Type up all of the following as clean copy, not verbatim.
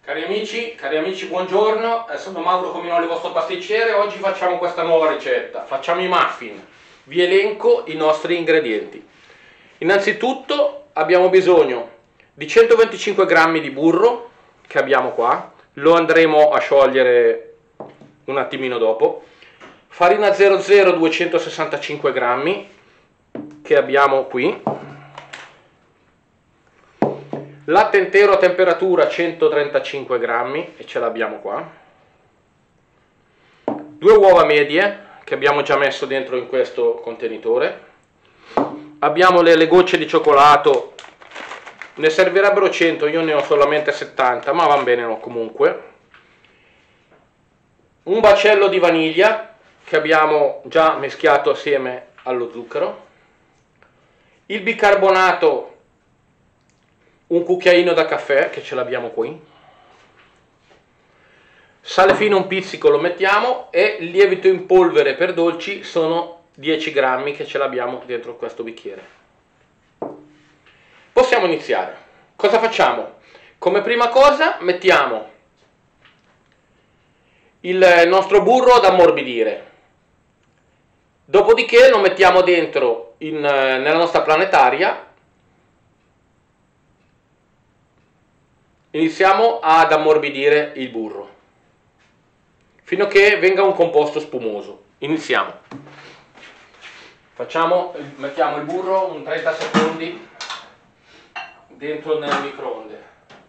Cari amici, buongiorno, sono Mauro Cominoli, vostro pasticcere. Oggi facciamo questa nuova ricetta, facciamo i muffin. Vi elenco i nostri ingredienti. Innanzitutto abbiamo bisogno di 125 grammi di burro, che abbiamo qua, lo andremo a sciogliere un attimino dopo. Farina 00 265 grammi, che abbiamo qui. Latte intero a temperatura 135 grammi e ce l'abbiamo qua. 2 uova medie che abbiamo già messo dentro in questo contenitore. Abbiamo le gocce di cioccolato, ne servirebbero 100, io ne ho solamente 70, ma va bene comunque. Un baccello di vaniglia che abbiamo già mischiato assieme allo zucchero. Il bicarbonato, un cucchiaino da caffè che ce l'abbiamo qui, sale fino un pizzico lo mettiamo, e il lievito in polvere per dolci sono 10 grammi che ce l'abbiamo dentro questo bicchiere. Possiamo iniziare. Cosa facciamo? Come prima cosa mettiamo il nostro burro ad ammorbidire, dopodiché lo mettiamo dentro nella nostra planetaria. Iniziamo ad ammorbidire il burro fino a che venga un composto spumoso. Iniziamo. Mettiamo il burro un 30 secondi dentro nel microonde.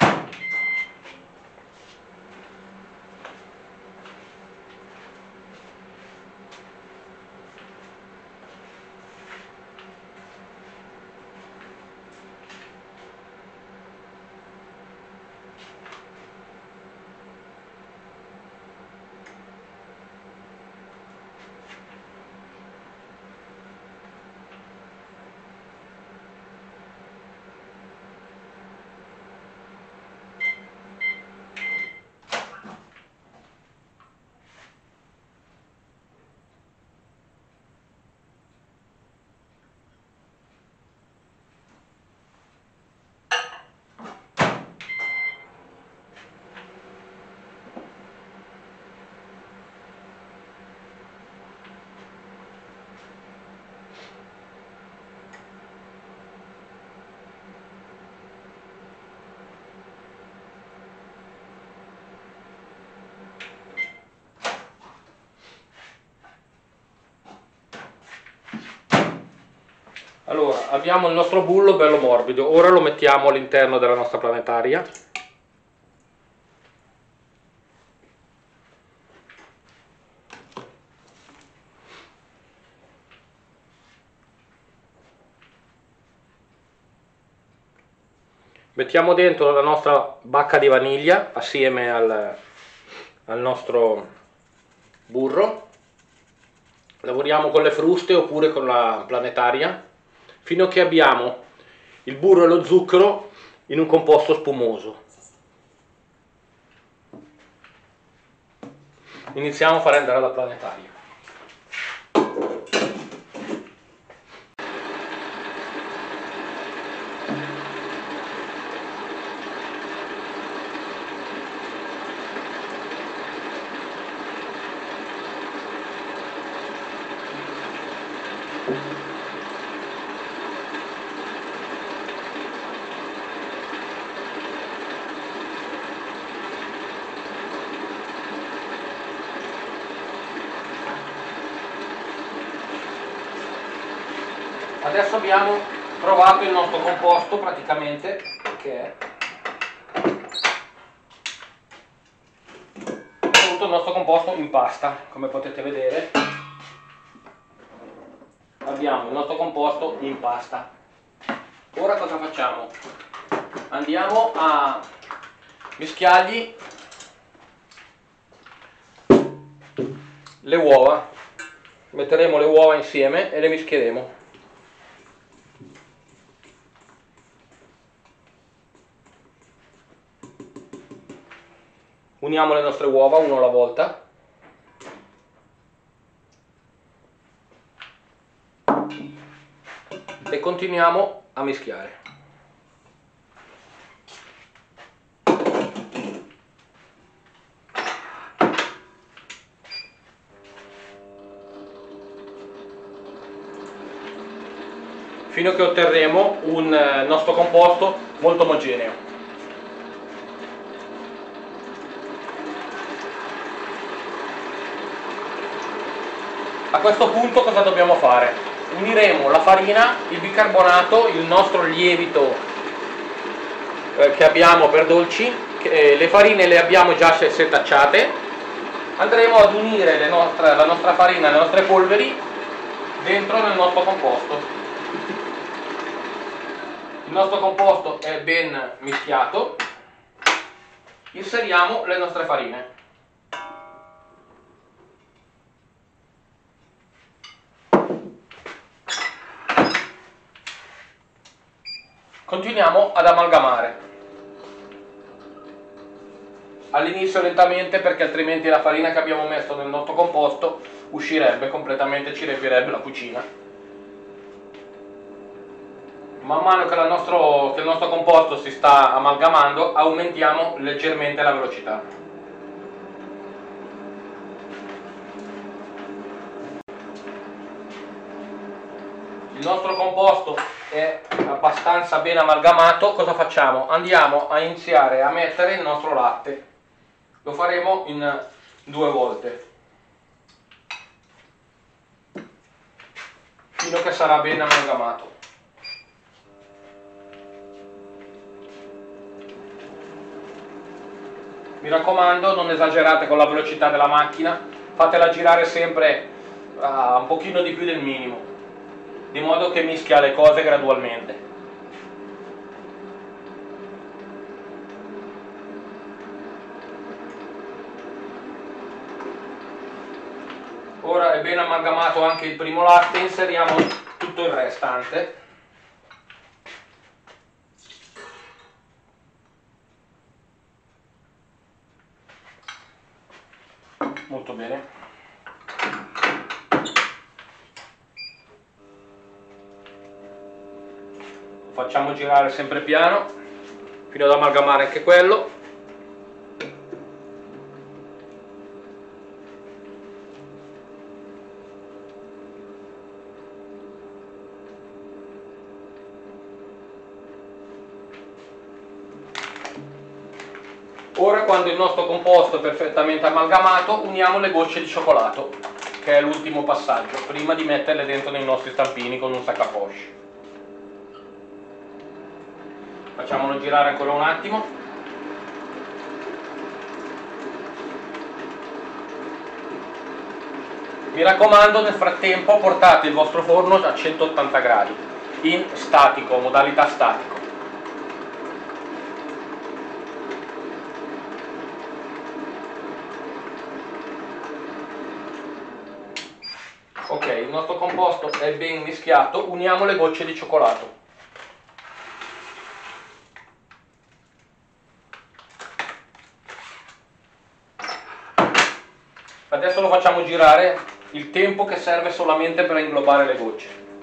Allora, abbiamo il nostro bullo bello morbido, ora lo mettiamo all'interno della nostra planetaria. Mettiamo dentro la nostra bacca di vaniglia assieme al nostro burro. Lavoriamo con le fruste oppure con la planetaria fino a che abbiamo il burro e lo zucchero in un composto spumoso. Iniziamo a fare andare la planetaria. Adesso abbiamo trovato il nostro composto praticamente, che è tutto il nostro composto in pasta. Come potete vedere abbiamo il nostro composto in pasta. Ora cosa facciamo? Andiamo a mischiargli le uova, metteremo le uova insieme e le mischieremo. Uniamo le nostre uova uno alla volta. E continuiamo a mischiare. fino a che otterremo un nostro composto molto omogeneo. A questo punto cosa dobbiamo fare? Uniremo la farina, il bicarbonato, il nostro lievito che abbiamo per dolci, le farine le abbiamo già setacciate, andremo ad unire la nostra farina, le nostre polveri dentro nel nostro composto. Il nostro composto è ben mischiato, inseriamo le nostre farine. Continuiamo ad amalgamare. All'inizio lentamente, perché altrimenti la farina che abbiamo messo nel nostro composto uscirebbe completamente, ci riempirebbe la cucina. Man mano che il nostro composto si sta amalgamando, aumentiamo leggermente la velocità. Il nostro composto è abbastanza ben amalgamato. Cosa facciamo? Andiamo a iniziare a mettere il nostro latte. Lo faremo in 2 volte, fino a che sarà ben amalgamato. Mi raccomando, non esagerate con la velocità della macchina, fatela girare sempre un pochino di più del minimo, di modo che mischia le cose gradualmente. Ora è ben amalgamato anche il primo latte, inseriamo tutto il restante. Molto bene. Lo facciamo girare sempre piano fino ad amalgamare anche quello. Ora, quando il nostro composto è perfettamente amalgamato, uniamo le gocce di cioccolato, che è l'ultimo passaggio, prima di metterle dentro nei nostri stampini con un sac à poche. Facciamolo girare ancora un attimo. Mi raccomando, nel frattempo portate il vostro forno a 180 gradi, in statico, modalità statico. Ok, il nostro composto è ben mischiato, uniamo le gocce di cioccolato. Adesso lo facciamo girare il tempo che serve solamente per inglobare le gocce.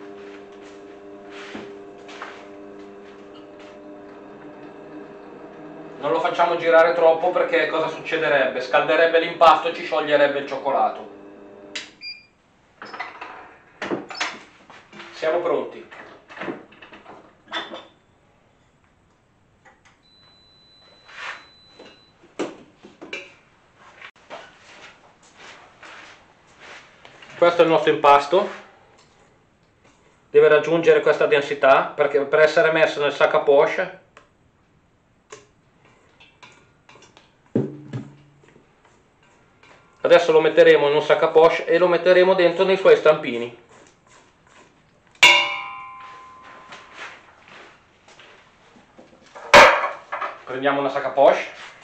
Non lo facciamo girare troppo, perché cosa succederebbe? Scalderebbe l'impasto e ci scioglierebbe il cioccolato. Siamo pronti. Questo è il nostro impasto. Deve raggiungere questa densità perché per essere messo nel sac à poche. Adesso lo metteremo in un sac à poche e lo metteremo dentro nei suoi stampini. Prendiamo una sac à poche,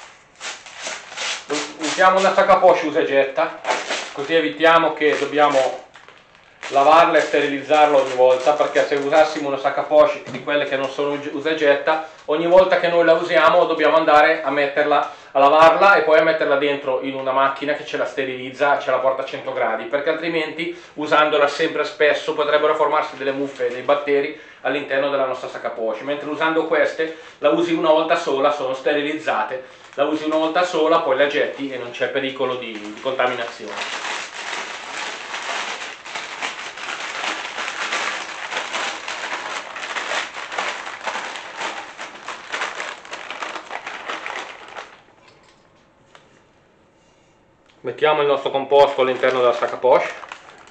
usiamo una sac à poche usa e getta, così evitiamo che dobbiamo lavarla e sterilizzarla ogni volta, perché se usassimo una sac à poche di quelle che non sono usa e getta, ogni volta che noi la usiamo dobbiamo andare a metterla, a lavarla e poi a metterla dentro in una macchina che ce la sterilizza, ce la porta a 100 gradi, perché altrimenti usandola sempre spesso potrebbero formarsi delle muffe e dei batteri all'interno della nostra sac à poche, mentre usando queste la usi una volta sola, sono sterilizzate, la usi una volta sola, poi la getti e non c'è pericolo di contaminazione. Mettiamo il nostro composto all'interno della sac à poche.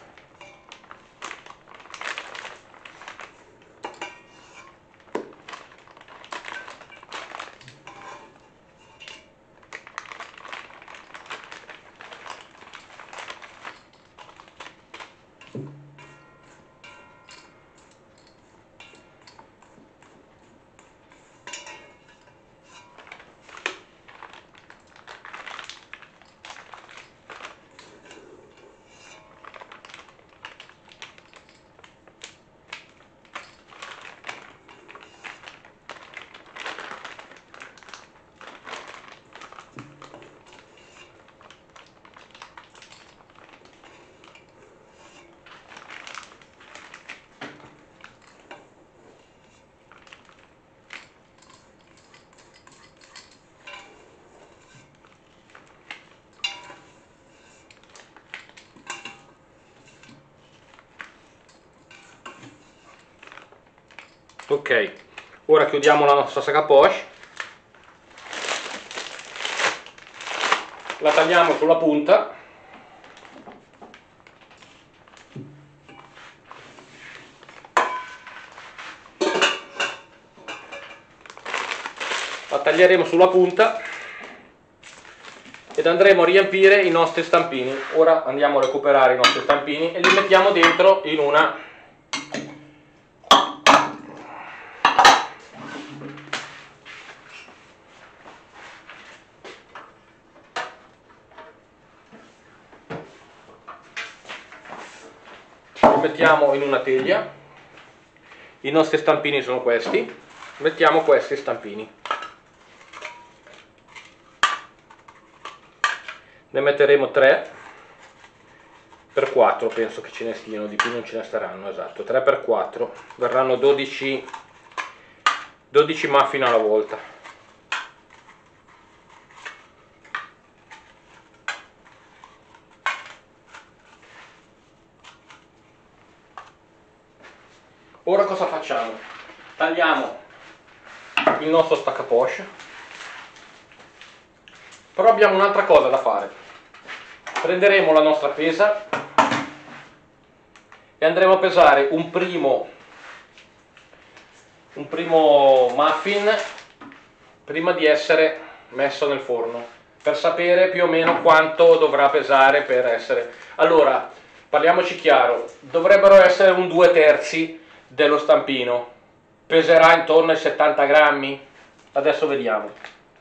Ok, ora chiudiamo la nostra sac à poche, la tagliamo sulla punta, la taglieremo sulla punta ed andremo a riempire i nostri stampini. Ora andiamo a recuperare i nostri stampini e li mettiamo dentro in una teglia. I nostri stampini sono questi, mettiamo questi stampini, ne metteremo 3 per 4, penso che ce ne stiano, di più non ce ne staranno, esatto, 3 per 4, verranno 12 muffin alla volta. Ora cosa facciamo? Tagliamo il nostro sac à poche, però abbiamo un'altra cosa da fare. Prenderemo la nostra pesa e andremo a pesare un primo muffin prima di essere messo nel forno, per sapere più o meno quanto dovrà pesare per essere. Allora, parliamoci chiaro, dovrebbero essere un 2/3 dello stampino, peserà intorno ai 70 grammi, adesso vediamo.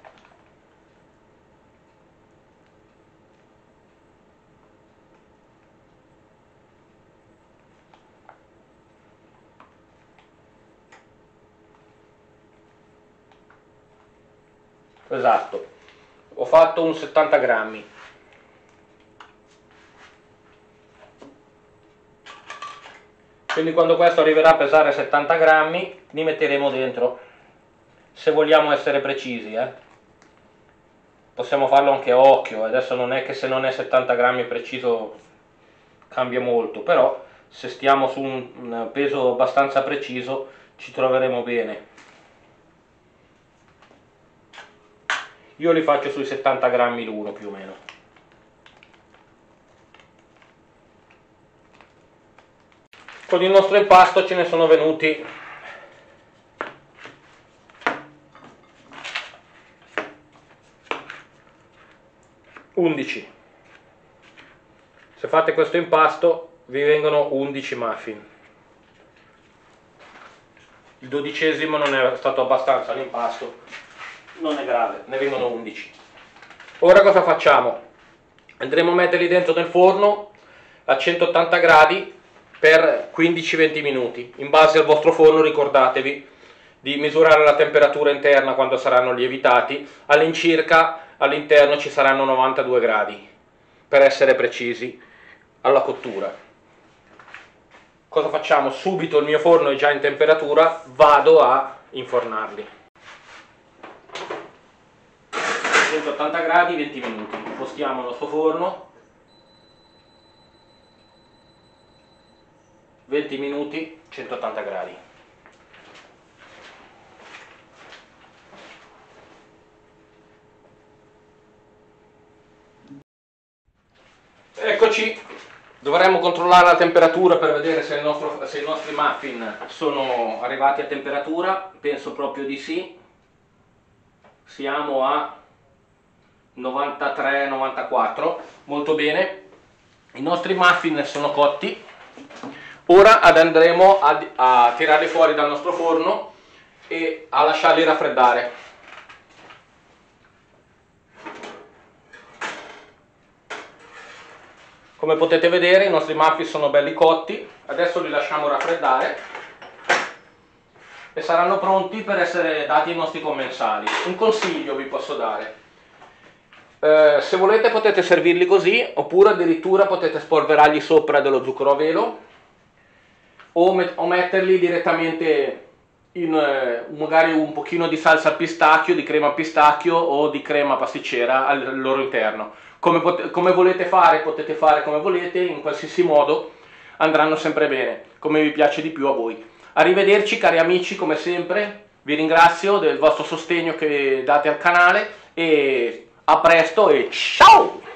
Esatto, ho fatto un 70 grammi. Quindi quando questo arriverà a pesare 70 grammi li metteremo dentro, se vogliamo essere precisi, possiamo farlo anche a occhio, adesso non è che se non è 70 grammi preciso cambia molto, però se stiamo su un peso abbastanza preciso ci troveremo bene. Io li faccio sui 70 grammi l'uno più o meno. Con il nostro impasto ce ne sono venuti 11. Se fate questo impasto vi vengono 11 muffin. Il 12° non è stato abbastanza l'impasto, non è grave, ne vengono 11. Ora cosa facciamo? Andremo a metterli dentro nel forno a 180 gradi per 15-20 minuti. In base al vostro forno ricordatevi di misurare la temperatura interna quando saranno lievitati, all'incirca all'interno ci saranno 92 gradi, per essere precisi, alla cottura. Cosa facciamo? Subito il mio forno è già in temperatura, vado a infornarli. 180 gradi, 20 minuti. Spostiamo il nostro forno. 20 minuti, 180 gradi. Eccoci, dovremmo controllare la temperatura per vedere se i nostri muffin sono arrivati a temperatura. Penso proprio di sì. Siamo a 93-94, molto bene. I nostri muffin sono cotti. Ora andremo a tirarli fuori dal nostro forno e a lasciarli raffreddare. Come potete vedere, i nostri muffin sono belli cotti. Adesso li lasciamo raffreddare e saranno pronti per essere dati ai nostri commensali. Un consiglio vi posso dare: se volete potete servirli così, oppure addirittura potete spolverargli sopra dello zucchero a velo o metterli direttamente in magari un pochino di salsa al pistacchio, di crema al pistacchio o di crema pasticcera al loro interno. Come volete fare, potete fare come volete, in qualsiasi modo andranno sempre bene, come vi piace di più a voi. Arrivederci cari amici, come sempre, vi ringrazio del vostro sostegno che date al canale e a presto e ciao!